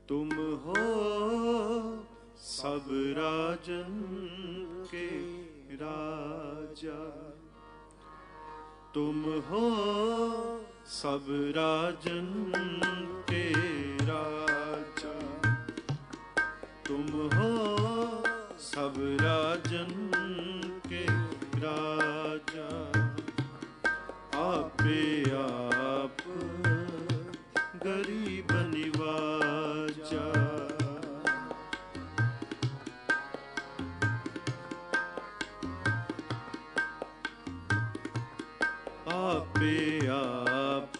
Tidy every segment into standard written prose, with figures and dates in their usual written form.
तुम हो सब राजन के राजा, तुम हो सब राजन के राजा, तुम हो सब राजन के राजा। आपे आप गरीब निवाजा, आपे आप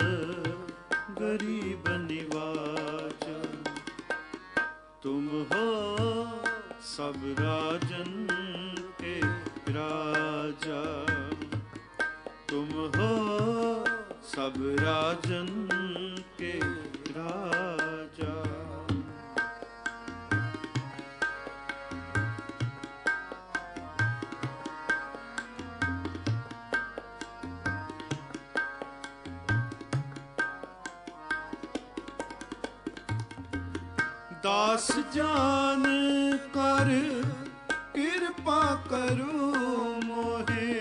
गरीब निवाजा। तुम हो सब राजन के राजा, तुम हो सब राजन के राजा। दास जान कर कृपा करो मोहे,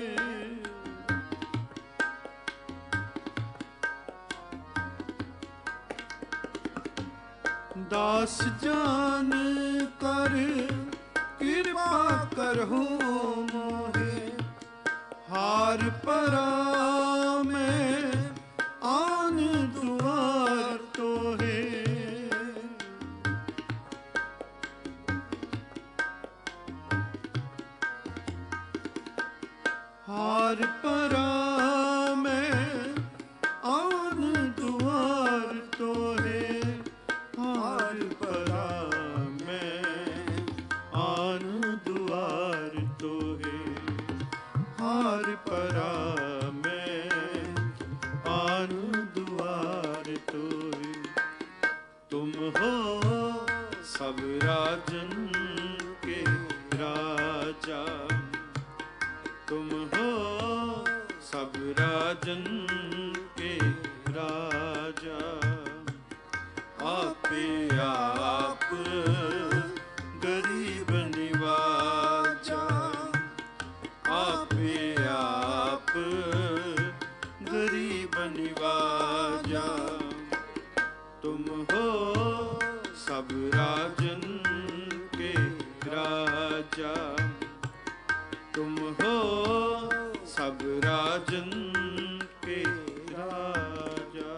दास जान कर कृपा करहु मोहे। हार परा में आन दुआर तो है, हार परा में आन दुआर तो है। हार परा में आन दुआर तो है, हार परा में आन दुआर तो है। तुम हो सब राजन के राजा, तुम हो सब राजन के राजा। आपे आप गरीब निवाजा, आपे आप गरीब निवाजा। तुम हो सब राजन के राजा, तुम हो सब राजन के राजा।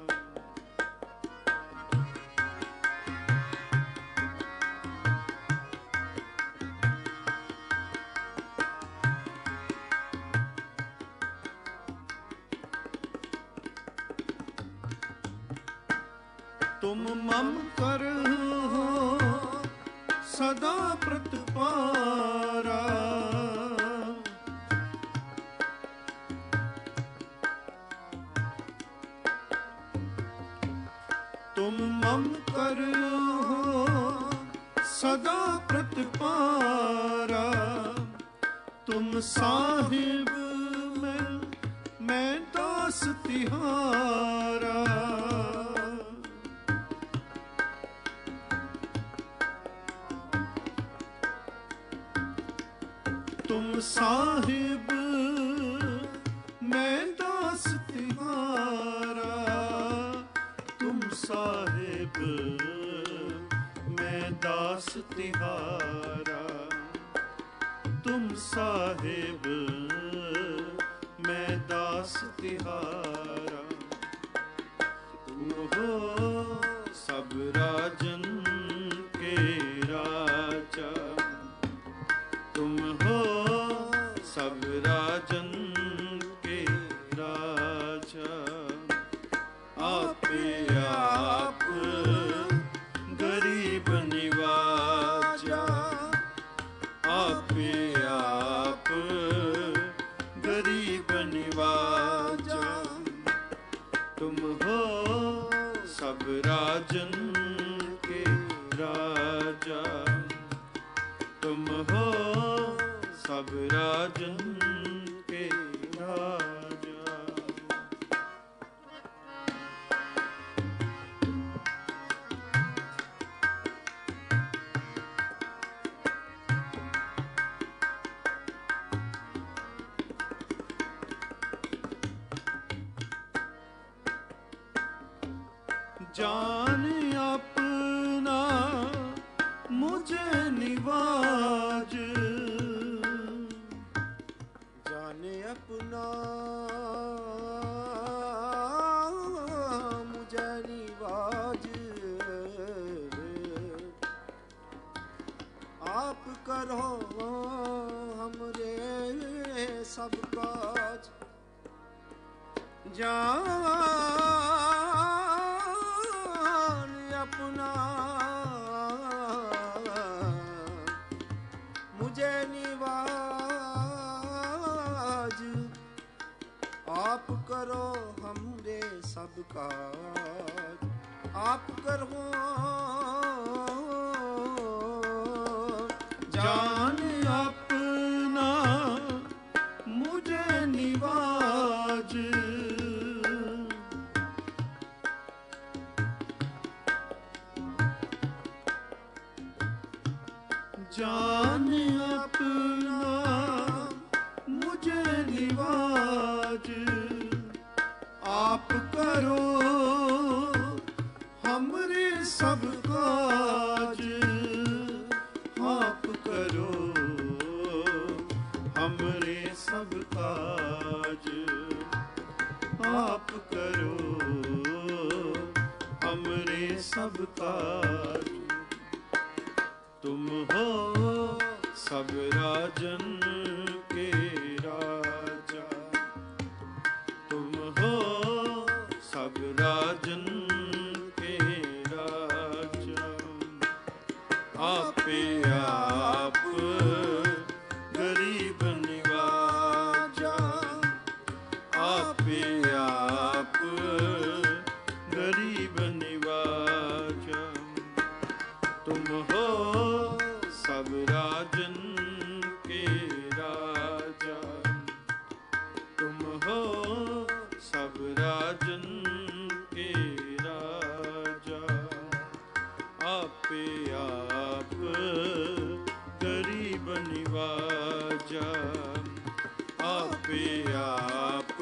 तुम मम कर हो सदा प्रतिपारा, तुम मम कर हो सदा प्रतिपारा। तुम साहिब मैं दास तिहारा, तुम साहिब मैं दास तिहारा। तुम साहिब मैं दास तिहारा, तुम साहिब मैं दास तिहारा। तुम हो सब राजन के राजा, तुम हो सब राजन के राजा। आपे आप गरीब निवाजा, आपे आप गरीब निवाजा। तुम हो सब राजन के राजा, तुम हो सब राजन के राजा। जान अपना मुझे निवाज, जान अपना मुझे निवाज, आप करो हमरे सब काज। जान अपना मुझे निवाज, आप करो हमरे सब काज। आप करो जान अपना मुझे निवाज, जान अपना मुझे निवाज, आप करो हमरे सब काज। आप करो हमरे सब काज, आप करो हमरे सब काज। तुम हो सब राजन के राजा, तुम हो सब राजन के राजा। आपे आप गरीब निवाजा, आपे आप गरीब निवाजा। तुम हो सब राजन के राजा, तुम हो सब राजन के राजा। आपे आप गरीब निवाजा, आपे आप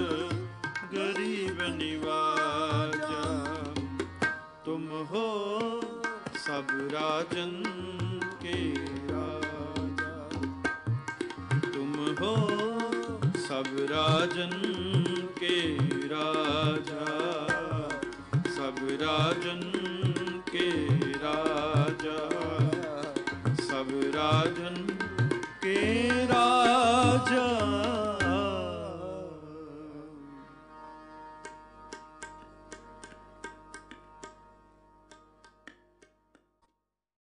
गरीब निवाजा। तुम हो सब राजन के राजा, तुम हो सब राजन के राजा, सब राजन के